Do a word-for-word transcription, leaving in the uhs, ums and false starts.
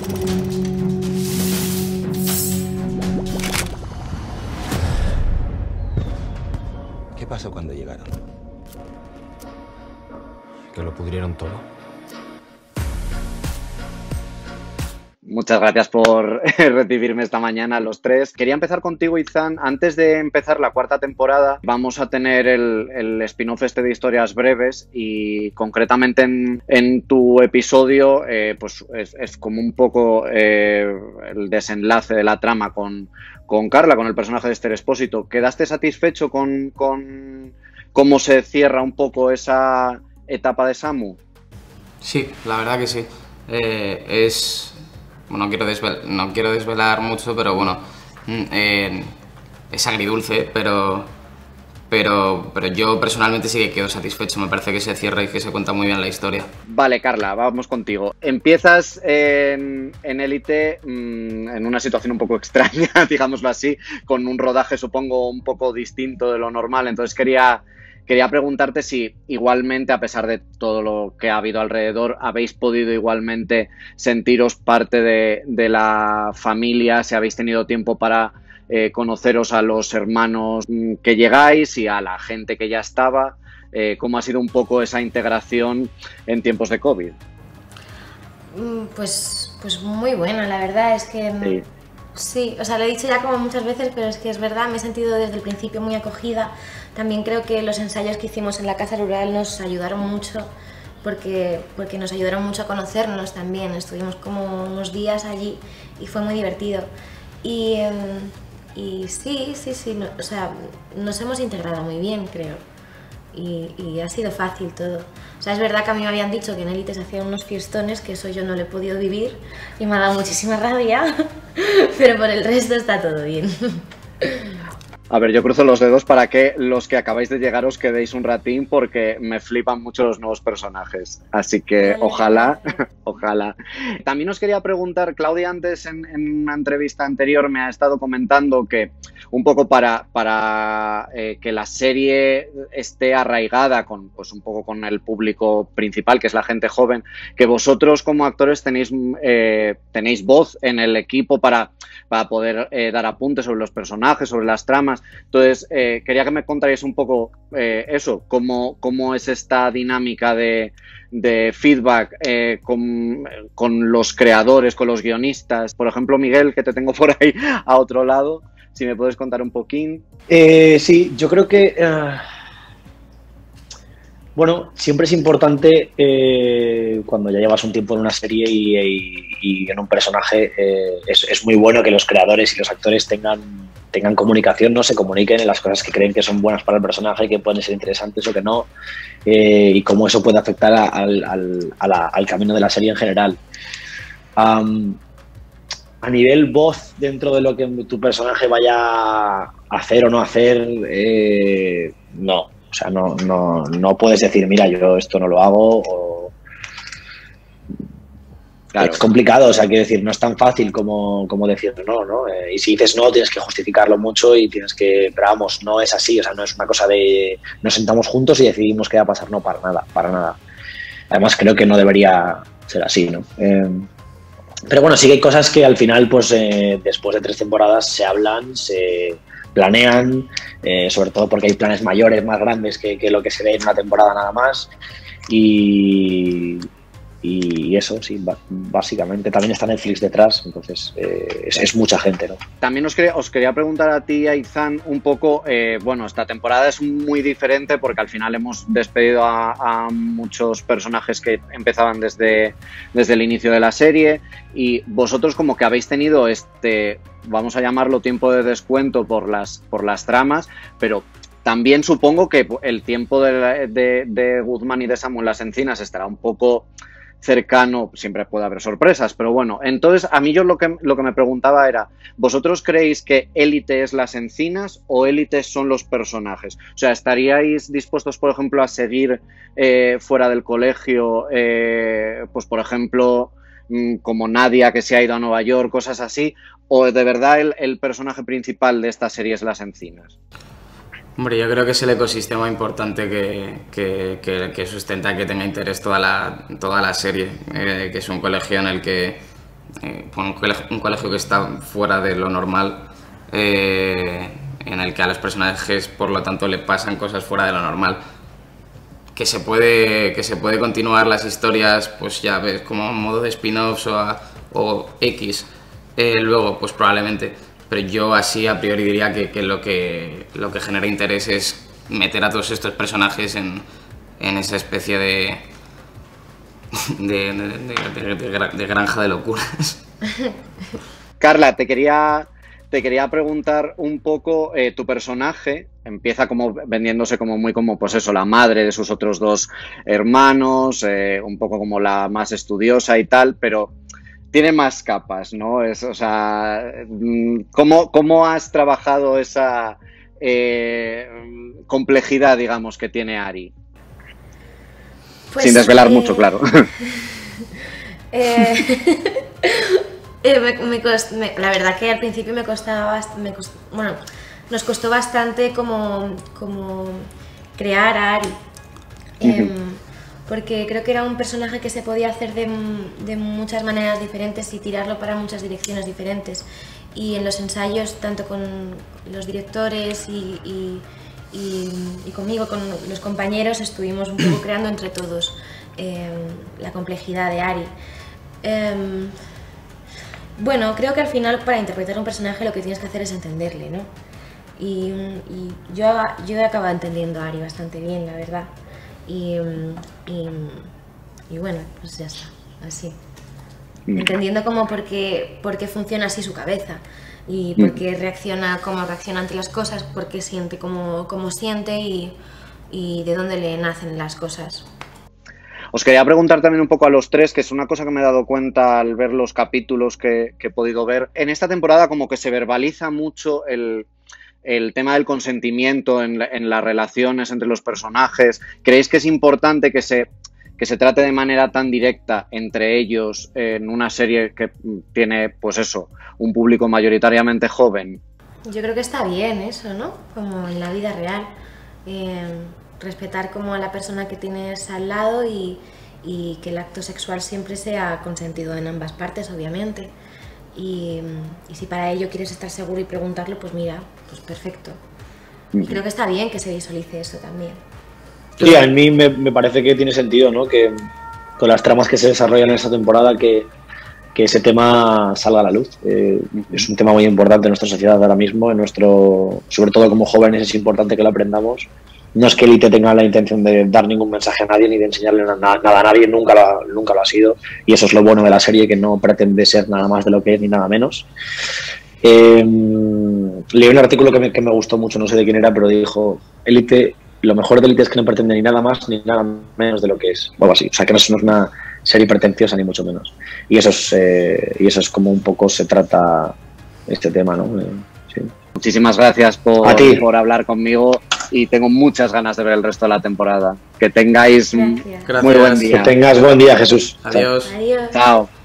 ¿Qué pasó cuando llegaron? Que lo pudrieron todo. Muchas gracias por recibirme esta mañana los tres. Quería empezar contigo, Izan. Antes de empezar la cuarta temporada, vamos a tener el, el spin-off este de historias breves y concretamente en, en tu episodio eh, pues es, es como un poco eh, el desenlace de la trama con, con Carla, con el personaje de Esther Expósito. ¿Quedaste satisfecho con, con cómo se cierra un poco esa etapa de Samu? Sí, la verdad que sí. Eh, es... No quiero, desvel no quiero desvelar mucho, pero bueno, eh, es agridulce, pero, pero, pero yo personalmente sí que quedo satisfecho. Me parece que se cierra y que se cuenta muy bien la historia. Vale, Carla, vamos contigo. Empiezas en Élite en una situación un poco extraña, digámoslo así, con un rodaje supongo un poco distinto de lo normal, entonces quería... Quería preguntarte si igualmente, a pesar de todo lo que ha habido alrededor, habéis podido igualmente sentiros parte de, de la familia, si habéis tenido tiempo para eh, conoceros a los hermanos que llegáis y a la gente que ya estaba. Eh, ¿Cómo ha sido un poco esa integración en tiempos de COVID? Pues, pues muy buena, la verdad es que... Sí. Sí, o sea, lo he dicho ya como muchas veces, pero es que es verdad, me he sentido desde el principio muy acogida. También creo que los ensayos que hicimos en la Casa Rural nos ayudaron mucho, porque, porque nos ayudaron mucho a conocernos también. Estuvimos como unos días allí y fue muy divertido. Y, y sí, sí, sí, no, o sea, nos hemos integrado muy bien, creo. Y, y ha sido fácil todo. O sea, es verdad que a mí me habían dicho que en Élite se hacían unos fiestones, que eso yo no lo he podido vivir y me ha dado muchísima rabia, pero por el resto está todo bien. A ver, yo cruzo los dedos para que los que acabáis de llegar os quedéis un ratín porque me flipan mucho los nuevos personajes. Así que ojalá, ojalá. También os quería preguntar, Claudia antes en, en una entrevista anterior me ha estado comentando que un poco para, para eh, que la serie esté arraigada con, pues un poco con el público principal, que es la gente joven, que vosotros como actores tenéis, eh, tenéis voz en el equipo para, para poder eh, dar apuntes sobre los personajes, sobre las tramas. Entonces, eh, quería que me contarais un poco eh, eso, cómo, cómo es esta dinámica de, de feedback eh, con, con los creadores, con los guionistas. Por ejemplo, Miguel, que te tengo por ahí a otro lado, si me puedes contar un poquín. Eh, sí, yo creo que... Uh... Bueno, siempre es importante eh, cuando ya llevas un tiempo en una serie y, y, y en un personaje, eh, es, es muy bueno que los creadores y los actores tengan, tengan comunicación, no se comuniquen en las cosas que creen que son buenas para el personaje, que pueden ser interesantes o que no, eh, y cómo eso puede afectar a, al, al, a la, al camino de la serie en general. Um, a nivel voz, dentro de lo que tu personaje vaya a hacer o no hacer, eh, no. O sea, no, no, no puedes decir, mira, yo esto no lo hago o... Claro. Es complicado, o sea, quiero decir, no es tan fácil como, como decir no, ¿no? Eh, y si dices no, tienes que justificarlo mucho y tienes que... Pero vamos, no es así, o sea, no es una cosa de... Nos sentamos juntos y decidimos qué va a pasar, no, para nada, para nada. Además, creo que no debería ser así, ¿no? Eh, pero bueno, sí que hay cosas que al final, pues, eh, después de tres temporadas se hablan, se... planean, eh, sobre todo porque hay planes mayores, más grandes que, que lo que se ve en una temporada nada más y, y eso, sí, básicamente. También está Netflix detrás, entonces eh, es, es mucha gente, ¿no? También os quería, os quería preguntar a ti, a Izan, un poco, eh, bueno, esta temporada es muy diferente porque al final hemos despedido a, a muchos personajes que empezaban desde, desde el inicio de la serie y vosotros como que habéis tenido este... vamos a llamarlo tiempo de descuento por las, por las tramas, pero también supongo que el tiempo de, de, de Guzmán y de Samu en las Encinas estará un poco cercano, siempre puede haber sorpresas, pero bueno, entonces a mí yo lo que, lo que me preguntaba era, ¿vosotros creéis que Élite es las Encinas o Élite son los personajes? O sea, ¿estaríais dispuestos, por ejemplo, a seguir eh, fuera del colegio, eh, pues por ejemplo... como Nadia que se ha ido a Nueva York, cosas así, o de verdad el, el personaje principal de esta serie es las Encinas? Hombre, yo creo que es el ecosistema importante que, que, que, que sustenta que tenga interés toda la, toda la serie, eh, que es un colegio en el que eh, un, colegio, un colegio que está fuera de lo normal, eh, en el que a los personajes, por lo tanto, le pasan cosas fuera de lo normal. Que se puede, que se puede continuar las historias, pues ya ves, como a modo de spin-offs o, a- o X, eh, luego, pues probablemente. Pero yo así a priori diría que, que, lo que lo que genera interés es meter a todos estos personajes en, en esa especie de de, de, de, de, de- de granja de locuras. Carla, te quería, te quería preguntar un poco, eh, tu personaje empieza como vendiéndose como muy como, pues eso, la madre de sus otros dos hermanos, eh, un poco como la más estudiosa y tal, pero tiene más capas, ¿no? Es, o sea, mm, ¿cómo, cómo has trabajado esa eh, complejidad, digamos, que tiene Ari? Pues, Sin desvelar eh, mucho, claro. Eh, eh, me- me cost- me- la verdad que al principio me costaba, bast- me cost- bueno, nos costó bastante como, como crear a Ari. Em, porque creo que era un personaje que se podía hacer de, m- de muchas maneras diferentes y tirarlo para muchas direcciones diferentes. Y en los ensayos, tanto con los directores y, y- y- y conmigo, con los compañeros, estuvimos un poco creando entre todos em, la complejidad de Ari. Em, bueno, creo que al final para interpretar un personaje lo que tienes que hacer es entenderle, ¿no? Y, y yo, yo he acabado entendiendo a Ari bastante bien, la verdad. Y, y, y bueno, pues ya está, así. Entendiendo cómo por qué, por qué funciona así su cabeza y por qué reacciona como reacciona ante las cosas, por qué siente como, como siente y, y de dónde le nacen las cosas. Os quería preguntar también un poco a los tres, que es una cosa que me he dado cuenta al ver los capítulos que, que he podido ver. En esta temporada como que se verbaliza mucho el, el tema del consentimiento en, la- en las relaciones entre los personajes. ¿Creéis que es importante que se, que se trate de manera tan directa entre ellos en una serie que tiene, pues eso, un público mayoritariamente joven? Yo creo que está bien eso, ¿no? Como en la vida real. Eh, respetar como a la persona que tienes al lado y, y que el acto sexual siempre sea consentido en ambas partes, obviamente. Y, y si para ello quieres estar seguro y preguntarlo, pues mira, pues perfecto. Y creo que está bien que se visualice eso también. Sí, a mí me, me parece que tiene sentido, ¿no? Que con las tramas que se desarrollan en esta temporada, que, que ese tema salga a la luz. Eh, es un tema muy importante en nuestra sociedad ahora mismo, en nuestro, sobre todo como jóvenes es importante que lo aprendamos. No es que Elite tenga la intención de dar ningún mensaje a nadie ni de enseñarle nada, nada a nadie, nunca lo, ha, nunca lo ha sido. Y eso es lo bueno de la serie, que no pretende ser nada más de lo que es ni nada menos. Eh, leí un artículo que me, que me gustó mucho, no sé de quién era, pero dijo: Elite, lo mejor de Elite es que no pretende ni nada más ni nada menos de lo que es. O algo así. O sea, que no es una serie pretenciosa ni mucho menos. Y eso es, eh, y eso es como un poco se trata este tema, ¿no? Eh, sí. Muchísimas gracias por, A ti. por hablar conmigo y tengo muchas ganas de ver el resto de la temporada. Que tengáis Gracias. muy buen Gracias. día. Que tengas buen día, Jesús. Chao. Adiós. Adiós. Chao.